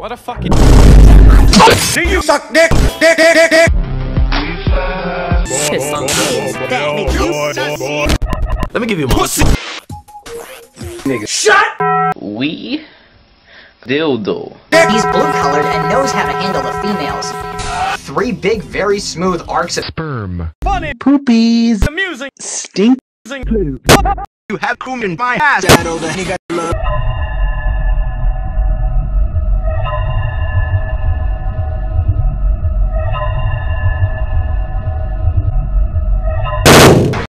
What a fucking. Do you suck dick? Dick, dick, dick, dick. Piss on Let me give you a pussy. Nigga, shut. We dildo. He's blue-colored and knows how to handle the females. 3 big, very smooth arcs of Sperm. Funny. Poopies. Amusing. Stink. Poop. You have cum in my ass.